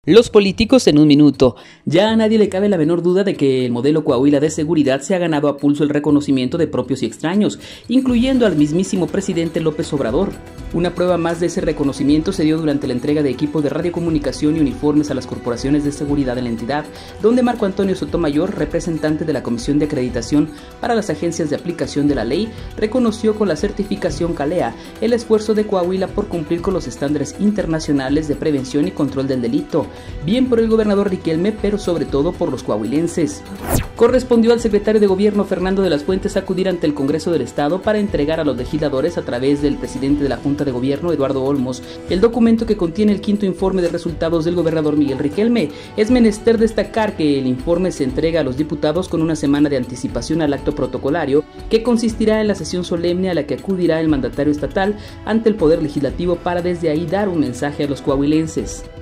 Los políticos en un minuto. Ya a nadie le cabe la menor duda de que el modelo Coahuila de seguridad se ha ganado a pulso el reconocimiento de propios y extraños, incluyendo al mismísimo presidente López Obrador. Una prueba más de ese reconocimiento se dio durante la entrega de equipos de radiocomunicación y uniformes a las corporaciones de seguridad de la entidad, donde Marco Antonio Sotomayor, representante de la Comisión de Acreditación para las Agencias de Aplicación de la Ley, reconoció con la certificación CALEA el esfuerzo de Coahuila por cumplir con los estándares internacionales de prevención y control del delito, bien por el gobernador Riquelme, pero sobre todo por los coahuilenses. Correspondió al secretario de Gobierno Fernando de las Fuentes acudir ante el Congreso del Estado para entregar a los legisladores, a través del presidente de la Junta de Gobierno, Eduardo Olmos, el documento que contiene el quinto informe de resultados del gobernador Miguel Riquelme. Es menester destacar que el informe se entrega a los diputados con una semana de anticipación al acto protocolario, que consistirá en la sesión solemne a la que acudirá el mandatario estatal ante el Poder Legislativo para desde ahí dar un mensaje a los coahuilenses.